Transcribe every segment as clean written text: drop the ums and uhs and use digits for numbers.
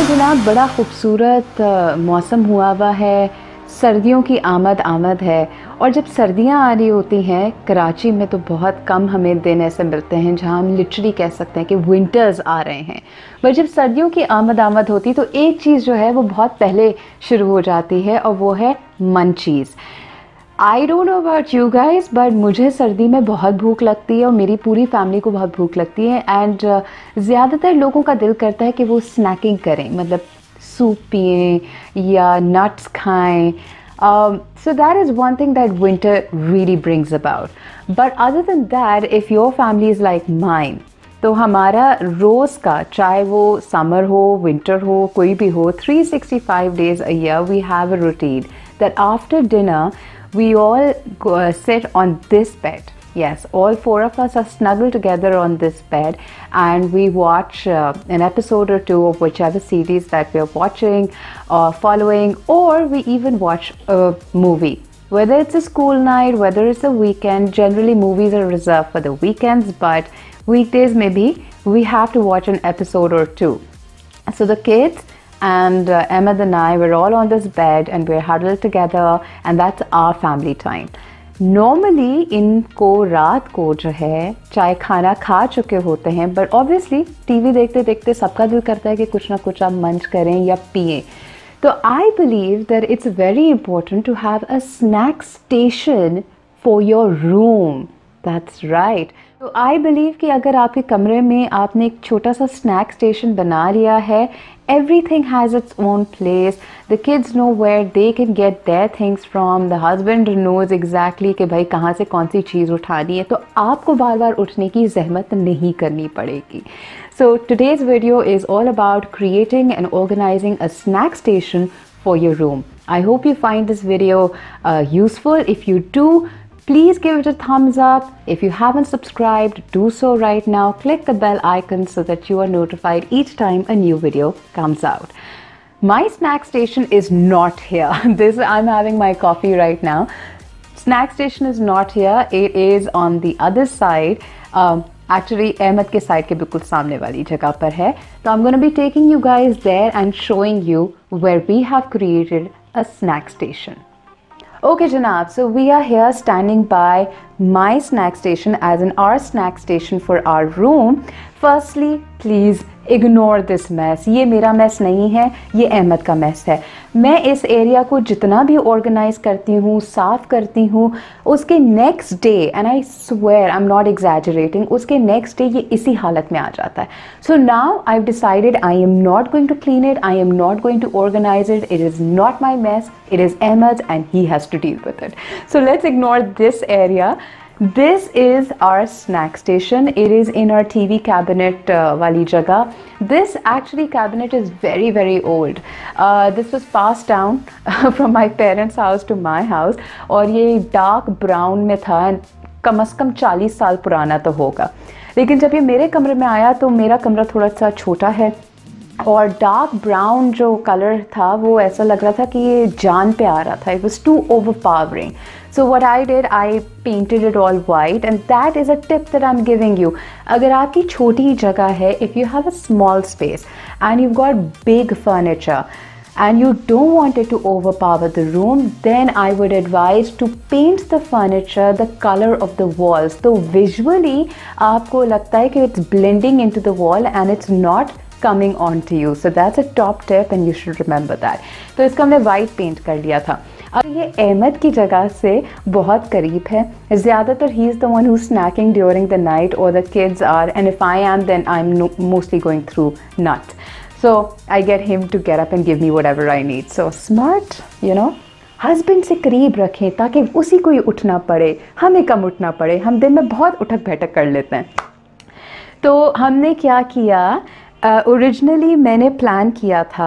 जनाब बड़ा खूबसूरत मौसम हुआ है, सर्दियों की आमद है। और जब सर्दियां आ रही होती हैं कराची में तो बहुत कम हमें दिन ऐसे मिलते हैं जहां हम लिटरली कह सकते हैं कि विंटर्स आ रहे हैं। पर जब सर्दियों की आमद होती तो एक चीज़ जो है वो बहुत पहले शुरू हो जाती है और वो है munchies. I don't know about you guys but मुझे सर्दी में बहुत भूख लगती है और मेरी पूरी फैमिली को बहुत भूख लगती है। एंड ज़्यादातर लोगों का दिल करता है कि वो स्नैकिंग करें, मतलब सूप पिएं या नट्स खाएं। So that is one thing that winter really brings about. But other than that, if your family is like mine, तो हमारा रोज़ का, चाहे वो समर हो विंटर हो कोई भी हो, 365 days a year we have a routine that after dinner we all sit on this bed. Yes, all four of us are snuggled together on this bed and we watch an episode or two of whichever series that we are watching or following, or we even watch a movie. Whether it's a school night, whether it's a weekend, generally movies are reserved for the weekends, but weekdays maybe we have to watch an episode or two. So the kids and Ahmed and I, we're all on this bed and we're huddled together and that's our family time. Normally इनको रात को जो है चाय खाना खा चुके होते हैं, बट ऑब्वियसली टीवी देखते देखते सबका दिल करता है कि कुछ ना कुछ आप मंच करें या पिएं। तो I believe that it's very important to have a snack station for your room. That's right. तो आई बिलीव कि अगर आपके कमरे में आपने एक छोटा सा स्नैक स्टेशन बना लिया है, everything has its own place, the kids know where they can get their things from, the husband knows exactly कि भाई कहाँ से कौन सी चीज़ उठानी है, तो आपको बार बार उठने की ज़हमत नहीं करनी पड़ेगी। So today's video is all about creating and organizing a snack station for your room. I hope you find this video useful. If you do, please give it a thumbs up. If you haven't subscribed, do so right now. Click the bell icon so that you are notified each time a new video comes out. My snack station is not here. I'm having my coffee right now. Snack station is not here. It is on the other side. Actually, Ahmed के side के बिल्कुल सामने वाली जगह पर है. So I'm going to be taking you guys there and showing you where we have created a snack station. Okay Janab, so we are here standing by my snack station as in our snack station for our room. Firstly, please ignore this mess. ये मेरा mess नहीं है, ये अहमद का mess है। मैं इस area को जितना भी ऑर्गेनाइज करती हूँ, साफ़ करती हूँ, उसके next day, and I swear I am not exaggerating, उसके नेक्स्ट डे ये इसी हालत में आ जाता है। So now I have decided I am not going to clean it, I am not going to organise it, it is not my mess, it is Ahmad and he has to deal with it. So let's ignore this area. This is our snack station. It is in our TV cabinet wali jagah. This actually cabinet is very old. This was passed down from my parents' house to my house और ये dark brown में था, कम से कम 40 साल पुराना तो होगा। लेकिन जब ये मेरे कमरे में आया तो मेरा कमरा थोड़ा सा छोटा है और डार्क ब्राउन जो कलर था वो ऐसा लग रहा था कि ये जान पे आ रहा था. It was too overpowering. So what I did, I painted it all white and that is a tip that I am giving you. अगर आपकी छोटी जगह है, if you have a small space and you got big furniture and you don't want it to overpower the room, then I would advise to paint the furniture the color of the walls. So visually आपको लगता है कि it's blending into the wall and it's not coming onto you. So that's a top tip and you should remember that. तो इसका हमने white paint कर लिया था. अब ये अहमद की जगह से बहुत करीब है. ज़्यादातर he is the one who's snacking during the night or the kids are, and if I am then I'm mostly going through nuts. So I get him to get up and give me whatever I need. So smart, you know. Husband से करीब रखें ताकि उसी को ही उठना पड़े, हमें कम उठना पड़े. हम दिन में बहुत उठक बैठक कर लेते हैं. तो हमने क्या किया, ओरिजिनली मैंने प्लान किया था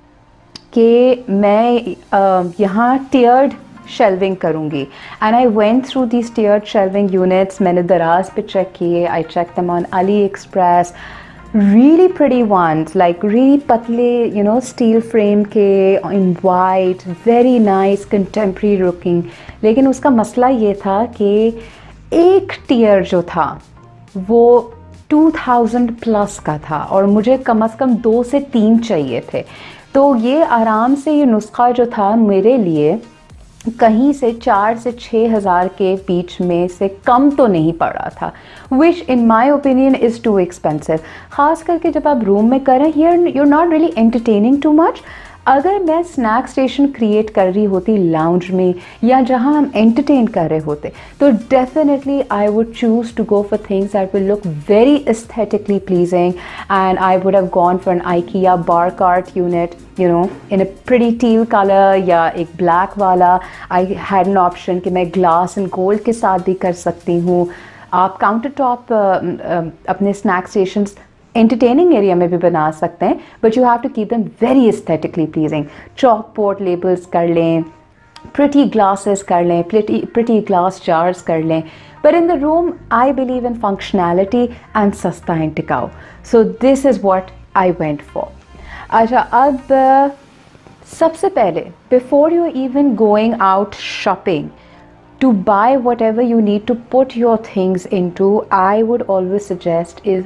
कि मैं यहाँ टियर्ड शेल्विंग करूँगी. And I went through these tiered shelving units. मैंने दराज पे चेक किए. I check them on AliExpress. Really pretty ones, like really पतले, you know, steel frame के in white, very nice, contemporary looking. लेकिन उसका मसला ये था कि एक टियर जो था वो 2000 प्लस का था और मुझे कम से कम 2 से 3 चाहिए थे। तो ये आराम से ये नुस्खा जो था मेरे लिए कहीं से 4 से 6 हज़ार के बीच में से कम तो नहीं पड़ा था, which in my opinion is too expensive. ख़ास करके जब आप रूम में करें, here you are not really entertaining too much. अगर मैं स्नैक स्टेशन क्रिएट कर रही होती लाउंज में या जहां हम एंटरटेन कर रहे होते, तो definitely I would choose to go for things that will look very aesthetically pleasing, and I would have gone for an IKEA bar cart unit, you know, in a pretty teal colour या एक black वाला। I had an option कि मैं glass and gold के साथ भी कर सकती हूँ। आप काउंटर टॉप अपने स्नैक स्टेशंस एंटरटेनिंग एरिया में भी बना सकते हैं, but you have to keep them very aesthetically pleasing. Chalkboard labels कर लें, प्रिटी ग्लासेस कर लें, प्रिटी ग्लास जार्स कर लें, but in the room I believe in functionality and सस्ता एंड टिकाऊ। So this is what I went for. अच्छा, अब सबसे पहले before you even going out shopping to buy whatever you need to put your things into, I would always suggest is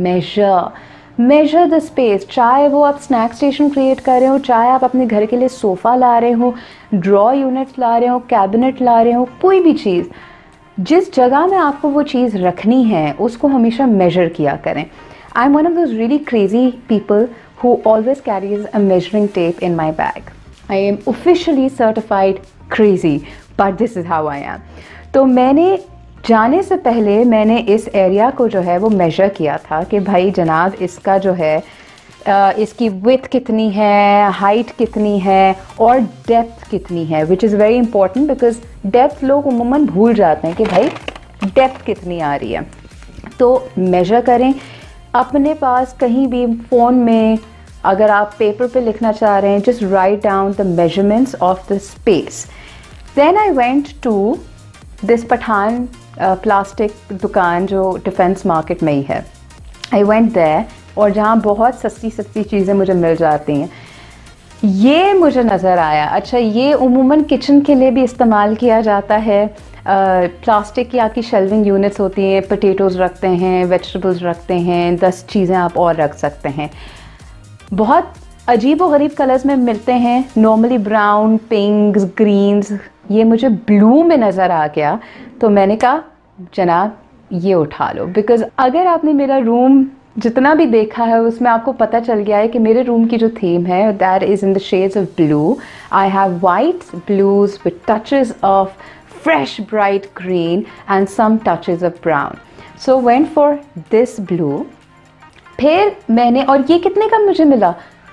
measure the space। चाहे वो आप snack station create कर रहे हो, चाहे आप अपने घर के लिए सोफ़ा ला रहे हो, ड्रॉ यूनिट ला रहे हो, कैबिनेट ला रहे हो, कोई भी चीज़, जिस जगह में आपको वो चीज़ रखनी है उसको हमेशा मेजर किया करें। I am one of those really crazy people who always carries a measuring tape in my bag. I am officially certified crazy, but this is how I am. तो मैंने जाने से पहले मैंने इस एरिया को जो है वो मेजर किया था कि भाई जनाब इसका जो है इसकी विड्थ कितनी है, हाइट कितनी है और डेप्थ कितनी है, which is very important because depth लोग उमूमन भूल जाते हैं कि भाई डेप्थ कितनी आ रही है। तो मेजर करें अपने पास, कहीं भी फ़ोन में अगर आप पेपर पे लिखना चाह रहे हैं, just write down the measurements of the space. Then I went to this Pathan plastic दुकान जो डिफेंस मार्केट में ही है। आई वेंट देयर, और जहाँ बहुत सस्ती सस्ती चीज़ें मुझे मिल जाती हैं, ये मुझे नज़र आया। अच्छा, ये उमूमन किचन के लिए भी इस्तेमाल किया जाता है। प्लास्टिक की आपकी शेल्विंग यूनिट्स होती हैं, पोटैटोज़ रखते हैं, वेजिटेबल्स रखते हैं, 10 चीज़ें आप और रख सकते हैं। बहुत अजीब व गरीब कलर्स में मिलते हैं, नॉर्मली ब्राउन, पिंक्स, ग्रीन्स। ये मुझे ब्लू में नज़र आ गया, तो मैंने कहा जनाब ये उठा लो। बिकॉज़ अगर आपने मेरा रूम जितना भी देखा है उसमें आपको पता चल गया है कि मेरे रूम की जो थीम है that is in the shades of blue. I have whites, blues with touches of fresh bright green and some touches of brown. So went for this blue. फिर मैंने, और ये कितने का मुझे मिला,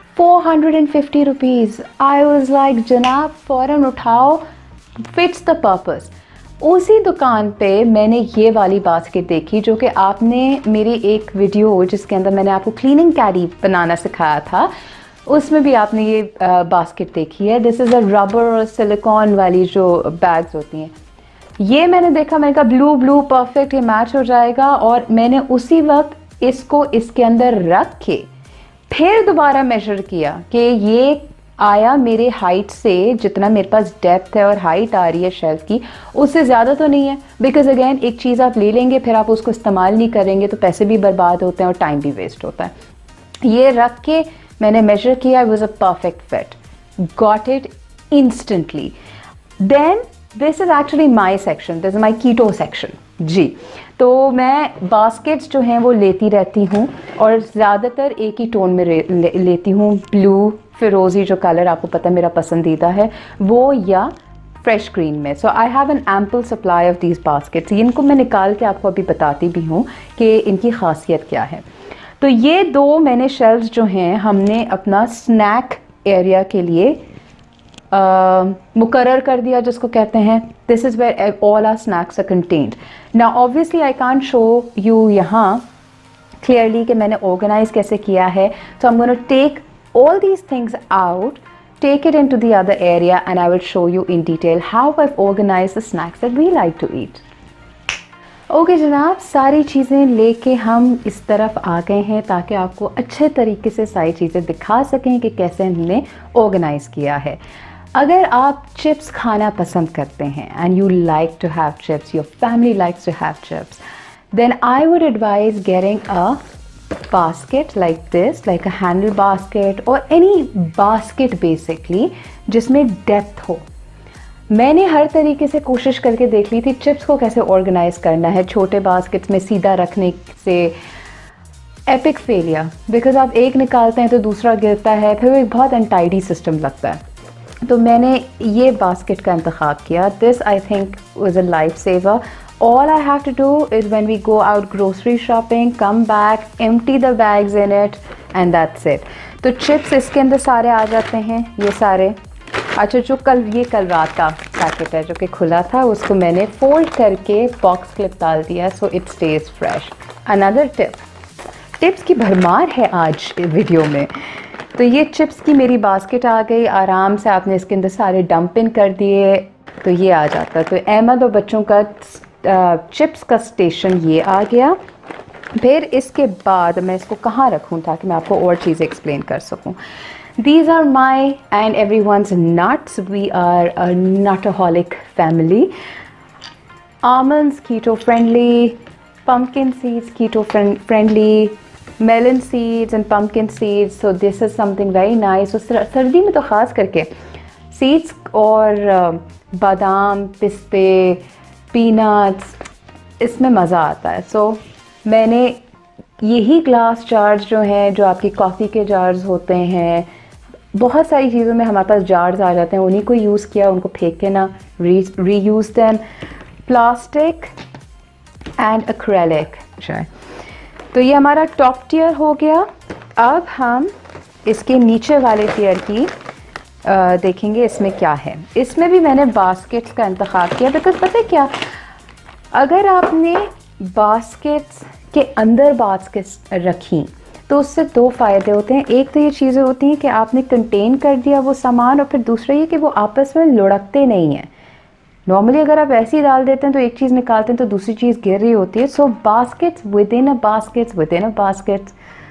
450 रुपीज़। I was like जनाब फ़ौरन उठाओ, fits the purpose। उसी दुकान पे मैंने ये वाली बास्केट देखी जो कि आपने मेरी एक वीडियो जिसके अंदर मैंने आपको क्लीनिंग कैरी बनाना सिखाया था, उसमें भी आपने ये बास्केट देखी है। दिस इज़ अ रबर और सिलिकॉन वाली जो बैग्स होती हैं। ये मैंने देखा, मैंने कहा ब्लू ब्लू परफेक्ट, ये मैच हो जाएगा। और मैंने उसी वक्त इसको इसके अंदर रख के फिर दोबारा मेजर किया कि ये आया मेरे हाइट से, जितना मेरे पास डेप्थ है और हाइट आ रही है शेल्फ की, उससे ज़्यादा तो नहीं है। बिकॉज अगेन एक चीज़ आप ले लेंगे फिर आप उसको इस्तेमाल नहीं करेंगे तो पैसे भी बर्बाद होते हैं और टाइम भी वेस्ट होता है। ये रख के मैंने मेजर किया, it was a perfect fit, got it instantly. Then this is actually my section, this is my keto section जी। तो मैं बास्केट्स जो हैं वो लेती रहती हूँ और ज़्यादातर एक ही टोन में लेती हूँ, ब्लू, फिरोज़ी जो कलर आपको पता मेरा पसंदीदा है वो, या फ्रेश ग्रीन में। So I have an ample supply of these baskets. इनको मैं निकाल के आपको अभी बताती भी हूँ कि इनकी खासियत क्या है। तो ये दो मैंने शेल्व्स जो हैं हमने अपना स्नैक एरिया के लिए मुकर्रर कर दिया, जिसको कहते हैं this is where all our snacks are contained. Now obviously I can't show you यहाँ क्लियरली कि मैंने ऑर्गेनाइज कैसे किया है। So I am gonna take all these things out, take it into the other area, and I will show you in detail how I've organized the snacks that we like to eat. Okay जनाब, सारी चीज़ें लेके हम इस तरफ आ गए हैं ताकि आपको अच्छे तरीके से सारी चीज़ें दिखा सकें कि कैसे हमने ऑर्गेनाइज़ किया है। अगर आप चिप्स खाना पसंद करते हैं and you like to have chips, your family likes to have chips, then I would advise getting a basket like this, like a handle basket or any basket basically जिसमें depth हो. मैंने हर तरीके से कोशिश करके देख ली थी चिप्स को कैसे ऑर्गेनाइज करना है छोटे बास्केट्स में सीधा रखने से. एपिक फेलियर, बिकॉज आप एक निकालते हैं तो दूसरा गिरता है, फिर वो एक बहुत अनटाइडी सिस्टम लगता है. तो मैंने ये बास्केट का इंतखाब किया. This I think was a lifesaver. All I have to do is when we go out grocery shopping, come back, empty the bags in it and that's it. तो chips इसके अंदर सारे आ जाते हैं, ये सारे. अच्छा, जो ये कल रात का पैकेट है जो कि खुला था, उसको मैंने फोल्ड करके बॉक्स क्लिप डाल दिया so it stays fresh. Another tips की भरमार है आज वीडियो में. तो ये चिप्स की मेरी बास्केट आ गई. आराम से आपने इसके अंदर सारे डंप इन कर दिए तो ये आ जाता. तो अहमद और बच्चों का चिप्स का स्टेशन ये आ गया. फिर इसके बाद मैं इसको कहाँ रखूँ ताकि मैं आपको और चीज़ें एक्सप्लेन कर सकूँ. These are my and everyone's nuts. We are a nutaholic family. Almonds keto friendly, pumpkin seeds keto friendly, melon seeds and pumpkin seeds. So this is something very nice. So सर्दी में तो ख़ास करके seeds और बादाम, पिस्ते, peanuts, इसमें मज़ा आता है. सो मैंने यही ग्लास जार्स जो हैं, जो आपकी कॉफ़ी के जार्स होते हैं, बहुत सारी चीज़ों में हमारे पास जार्स आ जाते हैं, उन्हीं को यूज़ किया. उनको फेंक के ना, reuse them. Plastic and acrylic. तो ये हमारा टॉप टियर हो गया. अब हम इसके नीचे वाले टियर की देखेंगे इसमें क्या है. इसमें भी मैंने बास्केट्स का इंतखाब किया बिकॉज पता है क्या, अगर आपने बास्केट्स के अंदर बास्केट्स रखी तो उससे दो फ़ायदे होते हैं. एक तो ये चीज़ें होती हैं कि आपने कंटेन कर दिया वो सामान, और फिर दूसरा ये कि वो आपस में लुढ़कते नहीं हैं. नॉर्मली अगर आप ऐसे ही डाल देते हैं तो एक चीज़ निकालते हैं तो दूसरी चीज़ गिर रही होती है. So baskets within a baskets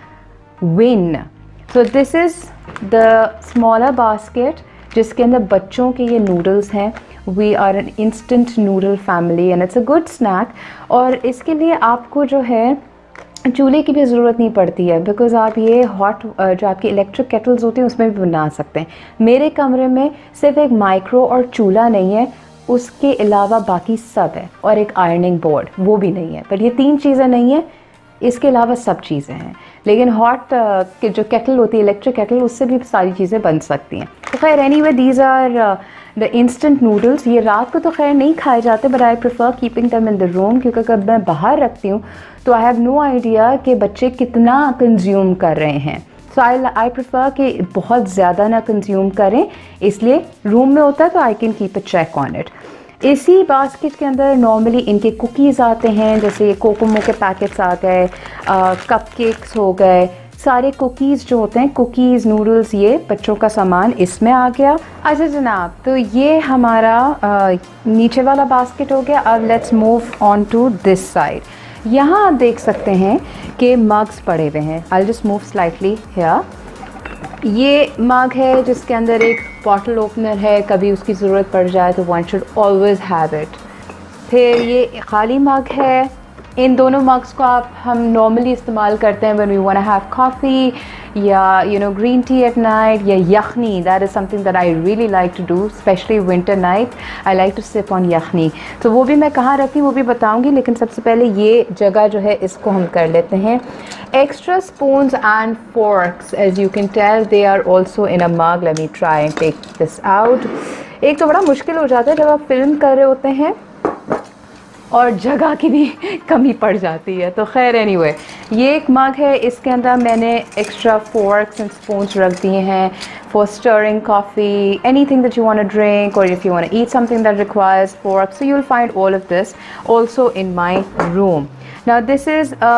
win. So this is the smaller basket जिसके अंदर बच्चों के ये नूडल्स हैं. We are an instant noodle family and it's a good snack. और इसके लिए आपको जो है चूल्हे की भी ज़रूरत नहीं पड़ती है बिकॉज़ आप ये हॉट जो आपकी इलेक्ट्रिक केटल्स होती हैं उसमें भी बना सकते हैं. मेरे कमरे में सिर्फ एक माइक्रो और चूल्हा नहीं है, उसके अलावा बाकी सब है, और एक आयरनिंग बोर्ड वो भी नहीं है. पर ये तीन चीज़ें नहीं है, इसके अलावा सब चीज़ें हैं. लेकिन हॉट जो केटल होती है, इलेक्ट्रिक केटल, उससे भी सारी चीज़ें बन सकती हैं. तो खैर anyway these are the instant noodles. ये रात को तो खैर नहीं खाए जाते but I prefer keeping them in the room, क्योंकि अगर मैं बाहर रखती हूँ तो आई हैव नो आइडिया कि बच्चे कितना कंज्यूम कर रहे हैं. सो आई प्रेफर कि बहुत ज़्यादा ना कंज्यूम करें, इसलिए रूम में होता है तो I can keep a check on it. इसी बास्केट के अंदर नॉर्मली इनके कुकीज़ आते हैं, जैसे ये कोकोमो के पैकेट्स आ गए, कपकेक्स हो गए, सारे कुकीज़ जो होते हैं, कुकीज़, नूडल्स, ये बच्चों का सामान इसमें आ गया. अच्छा जनाब, तो ये हमारा नीचे वाला बास्केट हो गया. अब let's move on to this side. यहाँ आप देख सकते हैं कि मग्स पड़े हुए हैं. I just move slightly here. ये मग है जिसके अंदर एक बॉटल ओपनर है, कभी उसकी ज़रूरत पड़ जाए तो one should always have it. फिर ये खाली मग है. इन दोनों मग्स को हम नॉर्मली इस्तेमाल करते हैं when we want to have coffee या ग्रीन टी एट नाइट, या yakhni. That is something that I really like to do, specially winter night. I like to sip on yakhni. तो वो भी मैं कहाँ रखती हूँ वो भी बताऊँगी, लेकिन सबसे पहले ये जगह जो है इसको हम कर लेते हैं. Extra spoons and forks, as you can tell, they are also in a mug. Let me try and take this out. एक तो बड़ा मुश्किल हो जाता है जब आप फिल्म कर रहे होते हैं और जगह की भी कमी पड़ जाती है. तो खैर एनीवे, ये एक मग है, इसके अंदर मैंने एक्स्ट्रा forks and spoons रख दिए हैं for stirring coffee, anything that you want to drink, or if you want to eat something that requires forks. So you'll find all of this also in my room. Now this is a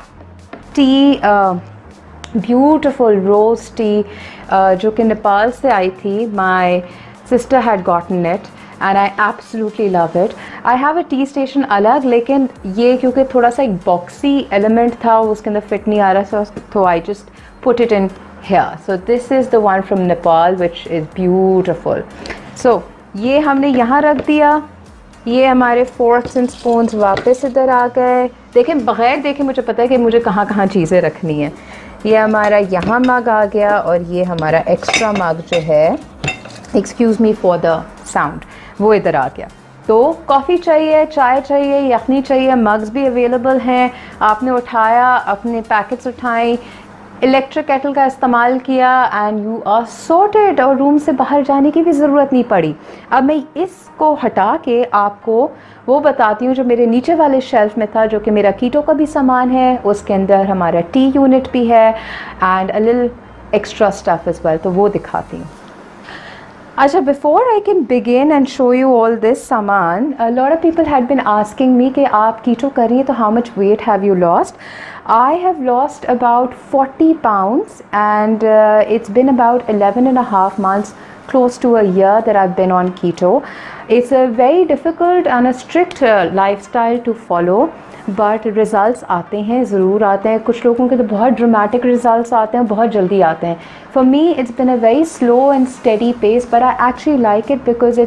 tea, beautiful rose tea जो कि नेपाल से आई थी. My sister had gotten it and I absolutely love it. I have a tea station अलग, लेकिन ये क्योंकि थोड़ा सा एक बॉक्सी एलिमेंट था, उसके अंदर फिट नहीं आ रहा, तो I just put it in here. So this is the one from Nepal which is beautiful. So ये हमने यहाँ रख दिया. ये हमारे फोर्क्स एंड स्पून्स वापस इधर आ गए. देखें, बग़ैर देखें मुझे पता है कि मुझे कहाँ कहाँ चीज़ें रखनी है। ये हमारा यहाँ मग आ गया और ये हमारा एक्स्ट्रा मग जो है, excuse me for the sound, वो इधर आ गया। तो कॉफ़ी चाहिए, चाय चाहिए, यखनी चाहिए, मग्स भी अवेलेबल हैं। आपने उठाया, अपने पैकेट्स उठाएं, इलेक्ट्रिक केटल का इस्तेमाल किया एंड यू आर सॉर्टेड, और रूम से बाहर जाने की भी ज़रूरत नहीं पड़ी। अब मैं इसको हटा के आपको वो बताती हूँ जो मेरे नीचे वाले शेल्फ में था, जो कि मेरा कीटो का भी सामान है, उसके अंदर हमारा टी यूनिट भी है and a little extra stuff as well, तो वो दिखाती हूँ। अच्छा, before I can begin and show you all this सामान, a lot of people had been asking me कि आप कीटो कर रही हैं तो how much weight have you lost? I have lost about 40 pounds and it's been about 11.5 months, close to a year that I've been on keto. It's a very difficult and a strict lifestyle to follow, but results आते हैं, ज़रूर आते हैं। कुछ लोगों के तो बहुत dramatic results आते हैं, बहुत जल्दी आते हैं। For me it's been a very slow and steady pace, but I actually like it because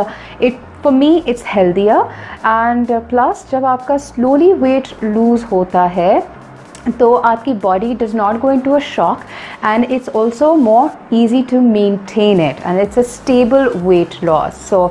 for me it's healthier and plus जब आपका slowly weight lose होता है तो आपकी body does not go into a shock and it's also more easy to maintain it and it's a stable weight loss. So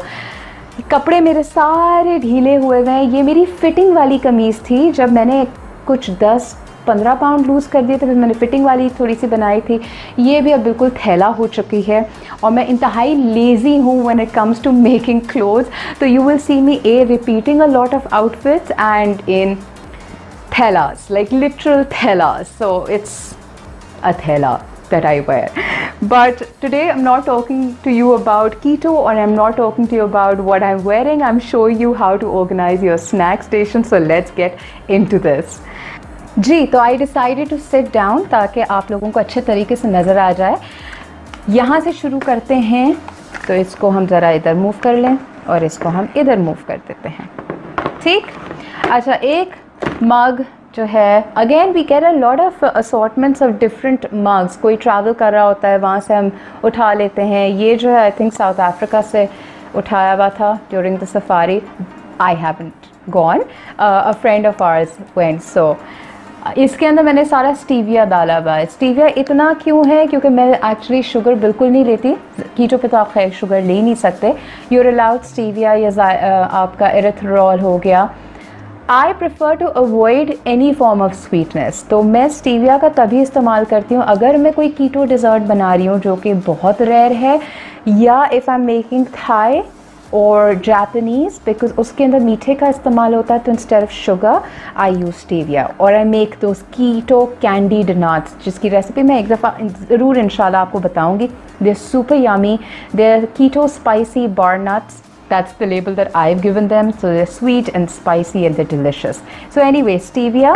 कपड़े मेरे सारे ढीले हुए हैं। ये मेरी फिटिंग वाली कमीज़ थी, जब मैंने कुछ 10-15 पाउंड लूज़ कर दिए तो फिर मैंने फिटिंग वाली थोड़ी सी बनाई थी। ये भी अब बिल्कुल थैला हो चुकी है और मैं इंतहाई लेज़ी हूँ when it comes to making clothes. तो you will see me repeating a lot of outfits and in thellas, like literal thellas. So it's a thela that I wear. But today I'm not talking to you about keto, or I'm not talking to you about what I'm wearing. I'm showing you how to organize your snack station. So let's get into this. जी, तो I decided to sit down ताकि आप लोगों को अच्छे तरीके से नज़र आ जाए। यहाँ से शुरू करते हैं, तो इसको हम ज़रा इधर मूव कर लें और इसको हम इधर मूव कर देते हैं, ठीक? अच्छा, एक मग जो है, again we get a lot of assortments of different mugs. कोई ट्रैवल कर रहा होता है, वहाँ से हम उठा लेते हैं। ये जो है आई थिंक साउथ अफ्रीका से उठाया हुआ था during the safari. I haven't gone, a friend of ours went. So इसके अंदर मैंने सारा स्टीविया डाला हुआ है। स्टीविया इतना क्यों है? क्योंकि मैं एक्चुअली शुगर बिल्कुल नहीं लेती। कीटो पे तो आप खैर शुगर ले ही नहीं सकते। यूर अलाउड स्टीविया या आपका एरिथ्रोल हो गया। I prefer to avoid any form of sweetness, तो मैं स्टीविया का तभी इस्तेमाल करती हूँ अगर मैं कोई कीटो डिज़र्ट बना रही हूँ, जो कि बहुत रेयर है, या if I am making Thai और जापानीज़, बिकॉज उसके अंदर मीठे का इस्तेमाल होता है, तो instead of sugar I use stevia. और I make those keto candied nuts, जिसकी रेसिपी मैं एक दफ़ा ज़रूर इंशाल्लाह आपको बताऊँगी। They are super yummy, they are keto spicy bar nuts. That's the label that I've given them. So they're sweet and spicy and they're delicious. So anyway, stevia,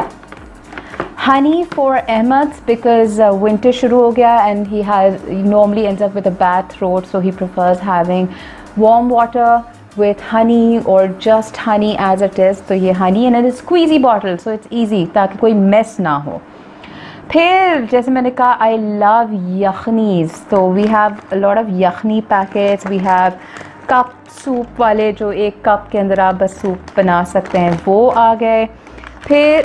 honey for Ahmed because winter shuru ho gaya and he normally ends up with a bad throat, so he prefers having warm water with honey or just honey as it is. So ये honey and it is squeezy bottle, so it's easy ताकि कोई mess ना हो। फिर जैसे मैंने कहा, I love yakhnis, so we have a lot of yakhni packets. We have cup soup वाले, जो एक कप के अंदर आप बस सूप बना सकते हैं, वो आ गए। फिर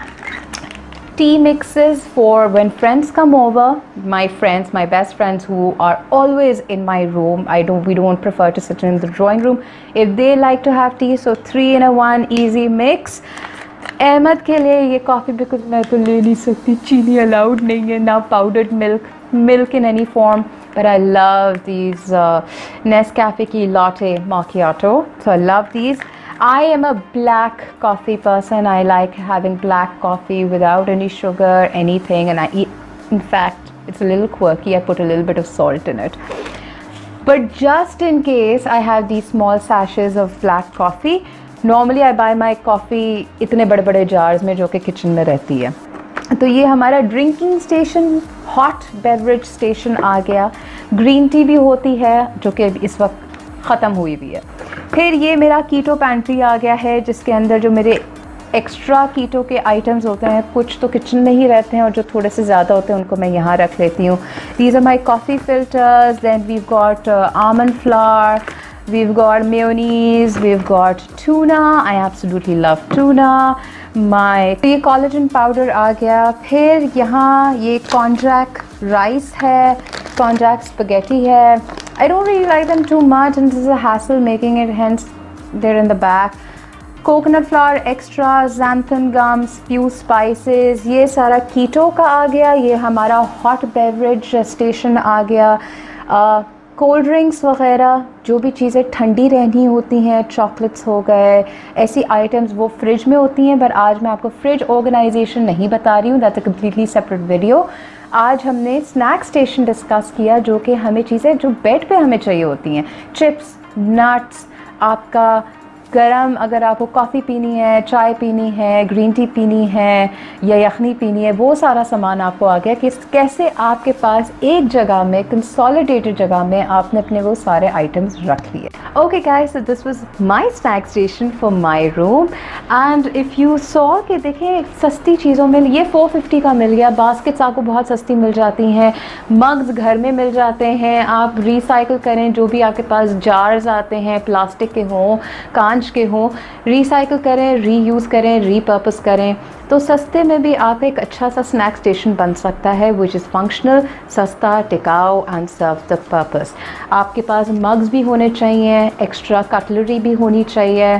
tea mixes for when friends come over, my friends, my best friends who are always in my room, we don't prefer to sit in the drawing room, if they like to have tea, so 3 in 1 easy mix. Ahmed के लिए ये coffee, because मैं तो ले नहीं सकती, चीनी allowed नहीं है, ना powdered milk in any form, but I love these Nescafe की latte macchiato, so I love these. I am a black coffee person. I like having black coffee without any sugar, anything, and I eat, in fact, it's a little quirky, I put a little bit of salt in it. But just in case, I have these small sachets of black coffee. Normally I buy my coffee इतने बड़े बड़े jars में, जो कि kitchen में रहती है। तो ये हमारा drinking station, hot beverage station आ गया। ग्रीन टी भी होती है, जो कि इस वक्त ख़त्म हुई भी है। फिर ये मेरा कीटो पैंट्री आ गया है, जिसके अंदर जो मेरे एक्स्ट्रा कीटो के आइटम्स होते हैं, कुछ तो किचन में ही रहते हैं और जो थोड़े से ज़्यादा होते हैं उनको मैं यहाँ रख लेती हूँ। These are my coffee filters, then we got almond flour, we've got mayonnaise, we've got tuna, I absolutely love tuna. ये collagen powder आ गया। फिर यहाँ ये konjac rice है, konjac spaghetti है। I don't really like them too much and this is a hassle making it, hence they're in the back. Coconut flour extra, xanthan gums, few spices, ये सारा keto का आ गया। ये हमारा hot beverage station आ गया। Cold drinks वगैरह जो भी चीज़ें ठंडी रहनी होती हैं, चॉकलेट्स हो गए, ऐसी आइटम्स वो फ्रिज में होती हैं। पर आज मैं आपको फ्रिज ऑर्गेनाइजेशन नहीं बता रही हूँ, that's a completely separate video. आज हमने स्नैक स्टेशन डिस्कस किया, जो कि हमें चीज़ें जो बेड पे हमें चाहिए होती हैं, चिप्स, नट्स, आपका गरम, अगर आपको कॉफ़ी पीनी है, चाय पीनी है, ग्रीन टी पीनी है या यखनी पीनी है, वो सारा सामान आपको आ गया कि कैसे आपके पास एक जगह में, कंसोलिडेटेड जगह में आपने अपने वो सारे आइटम्स रख लिए। Okay guys, so this was my snack station for my room and if you saw कि देखें सस्ती चीज़ों में ये 450 का मिल गया। बास्केट्स आपको बहुत सस्ती मिल जाती हैं, मग्स घर में मिल जाते हैं। आप रिसाइकिल करें, जो भी आपके पास जार्स आते हैं, प्लास्टिक के हों, कांच के हों, रिसाइकिल करें, रीयूज़ करें, रीपर्पस करें, तो सस्ते में भी आप एक अच्छा सा स्नैक स्टेशन बन सकता है, विच इज़ फंक्शनल, सस्ता, टिकाऊ एंड सर्व द पर्पस। आपके पास मग्स भी होने चाहिए, एक्स्ट्रा कटलरी भी होनी चाहिए।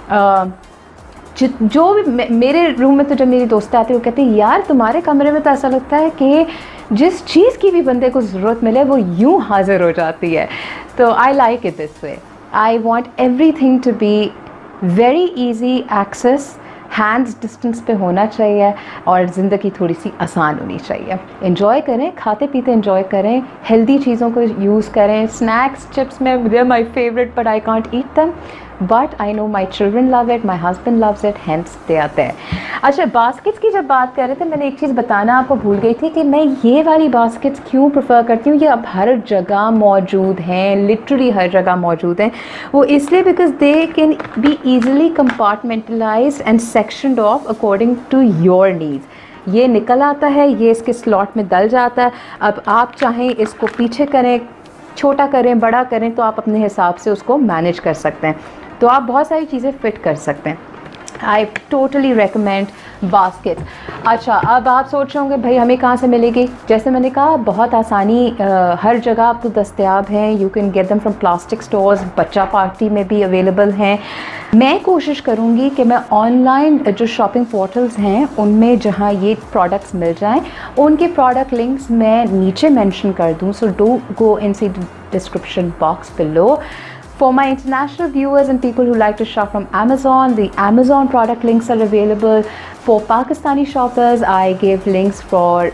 जो भी मेरे रूम में तो जब मेरी दोस्त आती है वो कहती है यार तुम्हारे कमरे में तो ऐसा लगता है कि जिस चीज़ की भी बंदे को ज़रूरत मिले वो यूँ हाज़िर हो जाती है। तो I like it this way. I want everything to be very easy access, hands distance पे होना चाहिए और ज़िंदगी थोड़ी सी आसान होनी चाहिए। एंजॉय करें, खाते पीते एंजॉय करें, हेल्दी चीज़ों को यूज़ करें। स्नैक्स, चिप्स में they are my favourite but I can't eat them, but I know my children love it, my husband loves it, hence they are there. अच्छा, बास्केट्स की जब बात कर रहे थे, मैंने एक चीज़ बताना आपको भूल गई थी कि मैं ये वाली बास्केट्स क्यों प्रेफर करती हूँ। ये अब हर जगह मौजूद हैं, लिटरली हर जगह मौजूद हैं। वो इसलिए because they can be easily compartmentalised and sectioned off according to your needs. ये निकल आता है, ये इसके स्लॉट में डल जाता है। अब आप चाहें इसको पीछे करें, छोटा करें, बड़ा करें, तो आप अपने हिसाब से उसको मैनेज कर सकते हैं। तो आप बहुत सारी चीज़ें फ़िट कर सकते हैं। I totally recommend basket. अच्छा, अब आप सोच रहे होंगे भाई हमें कहाँ से मिलेगी। जैसे मैंने कहा, बहुत आसानी हर जगह आप तो दस्तयाब हैं। You can get them from plastic stores, बच्चा पार्टी में भी अवेलेबल हैं। मैं कोशिश करूँगी कि मैं ऑनलाइन जो शॉपिंग पोर्टल्स हैं उनमें जहाँ ये प्रोडक्ट्स मिल जाएं, उनके प्रोडक्ट लिंक्स मैं नीचे मेंशन कर दूँ। So do go in see description box below. For my international viewers and people who like to shop from Amazon, the Amazon product links are available. For Pakistani shoppers, I give links for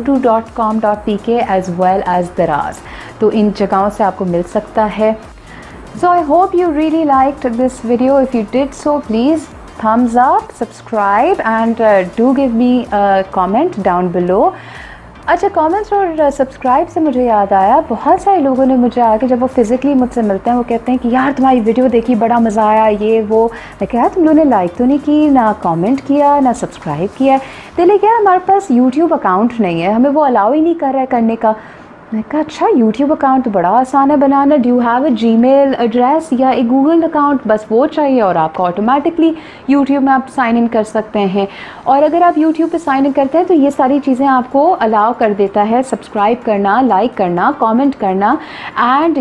goto.com.pk as well as Daraz. तो इन जगहों से आपको मिल सकता है। So I hope you really liked this video. If you did so, please thumbs up, subscribe and do give me a comment down below. अच्छा, comments और subscribe से मुझे याद आया, बहुत सारे लोगों ने मुझे आके जब वो फिज़िकली मुझसे मिलते हैं वो कहते हैं कि यार तुम्हारी वीडियो देखी, बड़ा मज़ा आया, ये वो। मैं कहा तुम लोगों ने लाइक तो नहीं की, ना कमेंट किया, ना सब्सक्राइब किया। तो लेकिन यार हमारे पास यूट्यूब अकाउंट नहीं है, हमें वो अलाउ ही नहीं कर रहा है करने का। मैं कहा अच्छा, यूट्यूब अकाउंट तो बड़ा आसान है बनाना। Do you have a Gmail address या एक गूगल अकाउंट, बस वो चाहिए और आपको ऑटोमेटिकली यूट्यूब में आप साइन इन कर सकते हैं। और अगर आप यूट्यूब पे साइन इन करते हैं तो ये सारी चीज़ें आपको अलाउ कर देता है, सब्सक्राइब करना, लाइक करना, कमेंट करना। And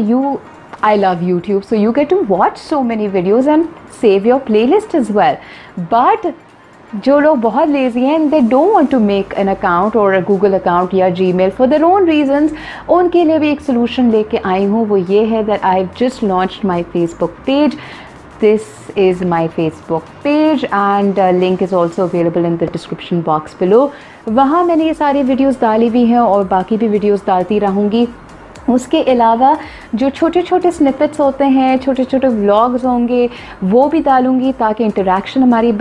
I love YouTube, so you get to watch so many videos and save your playlist as well. But जो लोग बहुत लेज़ी हैं, they don't want to make an account or a Google account या Gmail for their own reasons, उनके लिए भी एक solution लेके आई हूँ। वो ये है that I've just launched my Facebook page. This is my Facebook page and link is also available in the description box below. वहाँ मैंने ये सारी वीडियोस डाली हुई हैं और बाकी भी वीडियोस डालती रहूँगी। उसके अलावा जो छोटे छोटे स्निपेट्स होते हैं, छोटे छोटे व्लॉग्स होंगे, वो भी डालूँगी ताकि इंटरेक्शन हमारी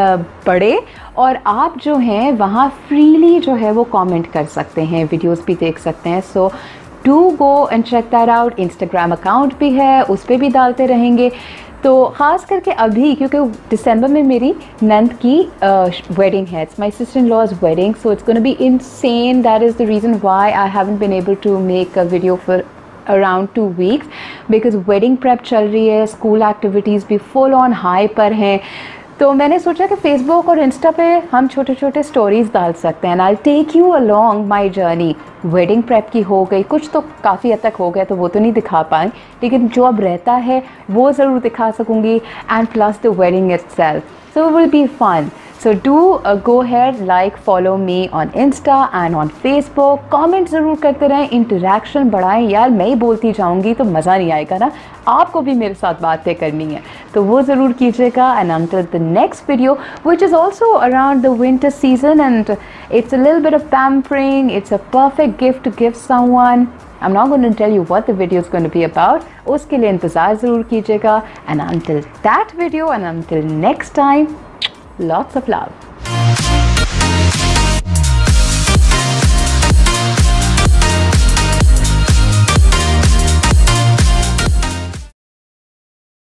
बढ़े और आप जो हैं वहाँ फ्रीली जो है वो कमेंट कर सकते हैं, वीडियोस भी देख सकते हैं। So do go and check that out. Instagram account भी है, उस पर भी डालते रहेंगे। तो ख़ास करके अभी क्योंकि दिसंबर में मेरी नंद की वेडिंग है, it's my sister in law's wedding, so it's gonna be insane. That is the reason why I haven't been able to make a video for around 2 weeks because wedding prep चल रही है, school activities भी full on high पर हैं। तो मैंने सोचा कि फेसबुक और इंस्टा पे हम छोटे छोटे स्टोरीज़ डाल सकते हैं। I take you along my journey. Wedding prep की हो गई, कुछ तो काफ़ी हद तक हो गया तो वो तो नहीं दिखा पाए, लेकिन जो अब रहता है वो ज़रूर दिखा सकूँगी, and plus the wedding itself, so it will be fun. So do go ahead, like, follow me on Insta and on Facebook. Comment ज़रूर करते रहें, इंटरेक्शन बढ़ाएं। यार मैं ही बोलती जाऊँगी तो मज़ा नहीं आएगा ना, आपको भी मेरे साथ बातें करनी है, तो वो ज़रूर कीजिएगा। And until the next video, which is also around the winter season and it's a little bit of pampering, it's a perfect gift to give someone. I'm not going to tell you what the video is going to be about. उसके लिए इंतज़ार ज़रूर कीजिएगा। And until that video and until next time, lots of love.